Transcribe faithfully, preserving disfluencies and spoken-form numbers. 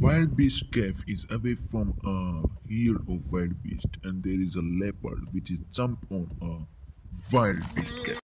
wild beast cave is away from a herd of wild beast, and there is a leopard which is jump on a wild beast cave.